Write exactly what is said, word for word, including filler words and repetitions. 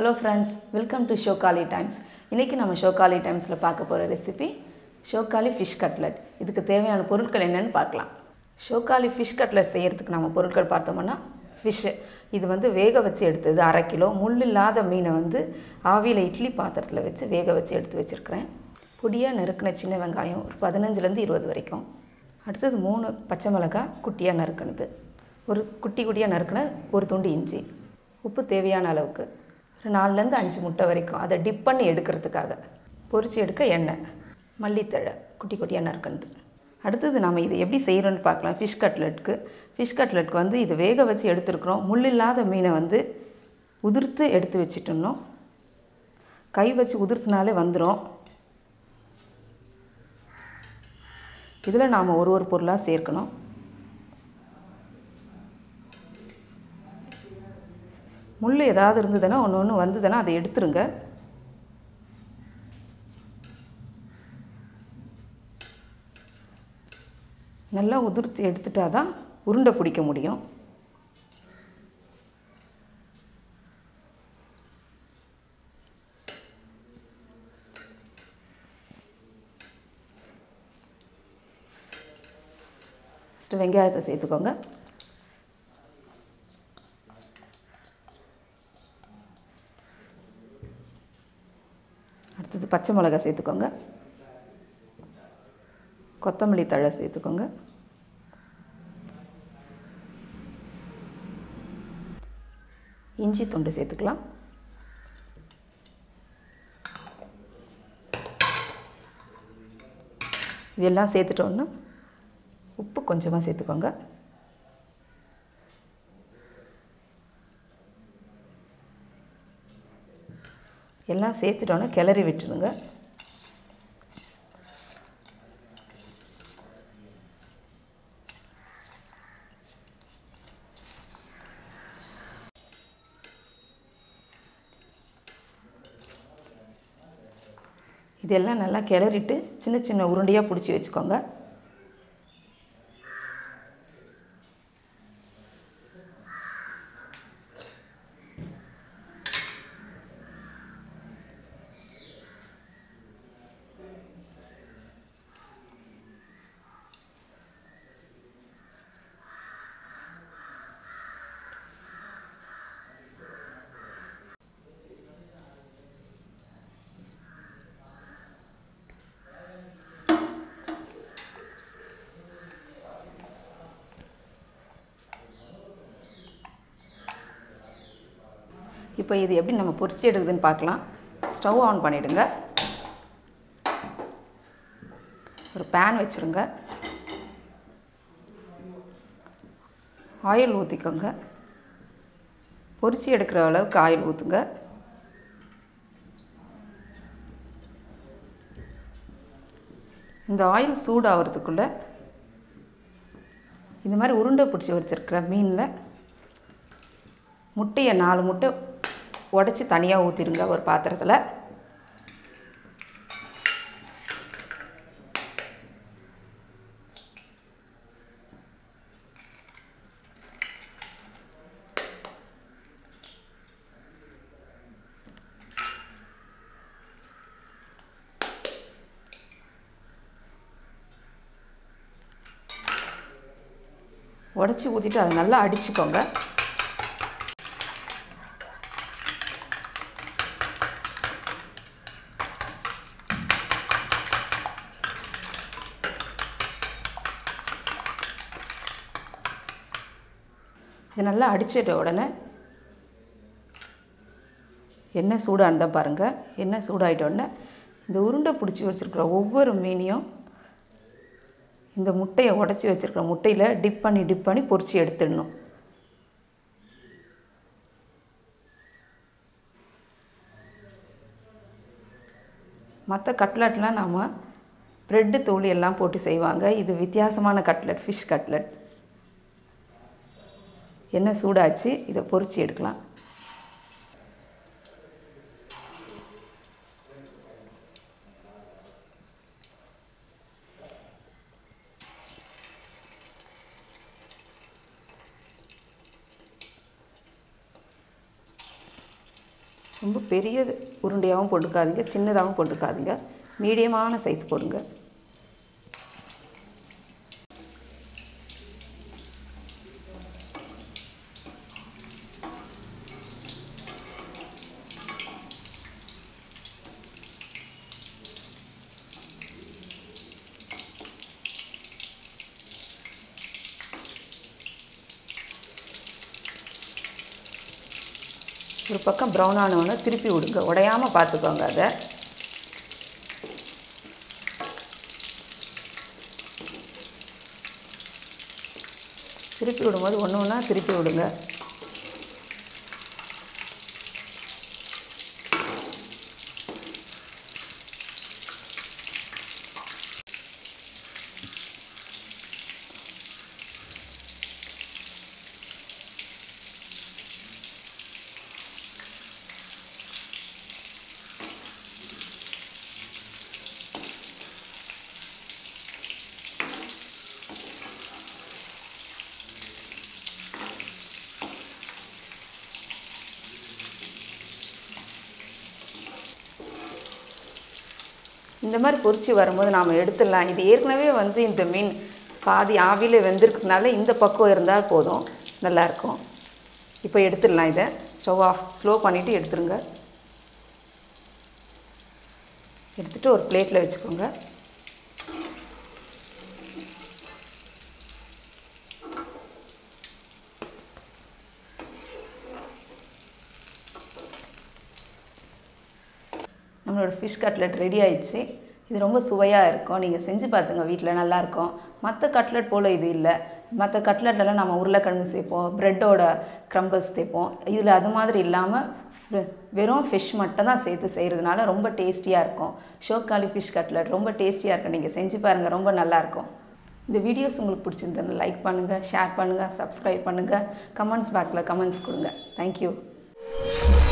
Hello friends, welcome to Shokali Times. இன்னைக்கு நம்ம Shokali Timesல பார்க்க போற ரெசிபி Shokali fish cutlet. இதுக்கு தேவையான பொருட்கள் என்னன்னு பார்க்கலாம். Shokali fish cutlet செய்யிறதுக்கு நாம பொருட்கள் பார்த்தோம்னா fish இது வந்து வேக வச்சு எடுத்தது அரை கிலோ முள் இல்லாத மீனை வந்து ஆவியில இட்லி பாத்திரத்துல வச்சு வேக வச்சு எடுத்து வச்சிருக்கேன். பொடியா நறுக்குன சின்ன வெங்காயம் ஒரு பதினைந்து ல இருந்து இருபது வரைக்கும். அடுத்து மூணு பச்சை மிளகாய் குட்டியா நறுக்குனது. ஒரு குட்டி குட்டியா நறுக்குன ஒரு துண்டு இஞ்சி. உப்பு தேவையான அளவுக்கு. நாலு ல இருந்து அஞ்சு முட்டை வரைக்கும் அதை டிப் பண்ணி எடுக்கிறதுக்காக பொரிச்சு எடுக்க எண்ணெய் மல்லித்தழை குட்டி குட்டியாக நறுக்குனது. அடுத்தது நாம் இது எப்படி செய்கிறோன்னு பார்க்கலாம். ஃபிஷ் கட்லெட்டுக்கு ஃபிஷ் கட்லெட்டுக்கு வந்து இது வேக வச்சு எடுத்துருக்குறோம். முள் இல்லாத மீனை வந்து உதிர்த்து எடுத்து வச்சுட்டோம். கை வச்சு உதிர்த்தினாலே வந்துடும். இதில் நாம் ஒரு ஒரு பொருளாக சேர்க்கணும். முள் ஏதாவது இருந்ததுன்னா ஒன்று ஒன்று வந்ததுன்னா அதை எடுத்துருங்க. நல்லா உதிர்த்து எடுத்துட்டா தான் உருண்டை பிடிக்க முடியும். ஃபஸ்ட்டு வெங்காயத்தை சேர்த்துக்கோங்க. அடுத்தது பச்சை மிளகாய் சேர்த்துக்கோங்க. கொத்தமல்லி தழை சேர்த்துக்கோங்க. இஞ்சி துண்டு சேர்த்துக்கலாம். இதெல்லாம் சேர்த்துட்டோன்னா உப்பு கொஞ்சமாக சேர்த்துக்கோங்க. எல்லாம் சேர்த்துட்டோன்னா கிளறி விட்டுடுங்க. இதெல்லாம் நல்லா கிளறிட்டு சின்ன சின்ன உருண்டையாக பிடிச்சி வச்சுக்கோங்க. இப்போ இது எப்படி நம்ம பொரிச்சு எடுக்குதுன்னு பார்க்கலாம். ஸ்டவ் ஆன் பண்ணிவிடுங்க. ஒரு பேன் வச்சுருங்க. ஆயில் ஊற்றிக்கோங்க. பொரிச்சு எடுக்கிற அளவுக்கு ஆயில் ஊற்றுங்க. இந்த ஆயில் சூடாகிறதுக்குள்ளே இந்த மாதிரி உருண்டை பிடிச்சி வச்சுருக்கிற மீனில் முட்டையை நாலு முட்டை உடச்சி தனியாக ஊற்றிடுங்க ஒரு பாத்திரத்தில். உடச்சி ஊற்றிட்டு அதை நல்லா அடிச்சுக்கோங்க. இது நல்லா அடிச்சிட்ட உடனே எண்ணெய் சூடானதான் பாருங்கள். எண்ணெய் சூடாகிட்ட உடனே இந்த உருண்டை பிடிச்சி வச்சுருக்கிற ஒவ்வொரு மீனையும் இந்த முட்டையை உடச்சி வச்சுருக்கிற முட்டையில் டிப் பண்ணி டிப் பண்ணி பொரிச்சு எடுத்துடணும். மற்ற கட்லெட்லாம் நாம் ப்ரெட்டு தூள் எல்லாம் போட்டு செய்வாங்க. இது வித்தியாசமான கட்லெட், ஃபிஷ் கட்லெட். எண்ணெய் சூடாச்சு. இதை பொரிச்சு எடுக்கலாம். ரொம்ப பெரிய உருண்டையாகவும் போட்டுக்காதீங்க, சின்னதாகவும் போட்டுக்காதீங்க, மீடியமான சைஸ் போடுங்க. ஒரு பக்கம் ப்ரௌன் ஆனவொன்னே திருப்பி விடுங்க, உடையாமல் பார்த்துக்கோங்க. அதை திருப்பி விடும்போது ஒன்று ஒன்றா திருப்பி விடுங்க. இந்த மாதிரி பொரிச்சு வரும்போது நாம் எடுத்துடலாம். இது ஏற்கனவே வந்து இந்த மீன் பாதி ஆவியில் வெந்திருக்கிறதுனால இந்த பக்கம் இருந்தால் போதும், நல்லாயிருக்கும். இப்போ எடுத்துடலாம். இதை ஸ்டவ் ஆஃப் ஸ்லோ பண்ணிவிட்டு எடுத்துருங்க. எடுத்துகிட்டு ஒரு பிளேட்டில் வச்சுக்கோங்க. நம்மளோட ஃபிஷ் கட்லெட் ரெடி ஆயிடுச்சு. இது ரொம்ப சுவையாக இருக்கும். நீங்கள் செஞ்சு பார்த்துங்க, வீட்டில் நல்லாயிருக்கும். மற்ற கட்லெட் போல் இது இல்லை. மற்ற கட்லெட்லாம் நம்ம உருளைக்கிழங்கு சேர்ப்போம், ப்ரெட்டோட க்ரம்பிள்ஸ் சேர்ப்போம். இதில் அது மாதிரி இல்லாமல் வெறும் ஃபிஷ் மட்டும் தான் சேர்த்து செய்கிறதுனால ரொம்ப டேஸ்டியாக இருக்கும். ஷோக்காலி ஃபிஷ் கட்லெட் ரொம்ப டேஸ்டியாக இருக்கும். நீங்கள் செஞ்சு பாருங்கள், ரொம்ப நல்லாயிருக்கும். இந்த வீடியோஸ் உங்களுக்கு பிடிச்சிருந்ததுன்னு லைக் பண்ணுங்கள், ஷேர் பண்ணுங்கள், சப்ஸ்கிரைப் பண்ணுங்கள், கமெண்ட்ஸ் பாக்ஸில் கமெண்ட்ஸ் கொடுங்க. தேங்க்யூ.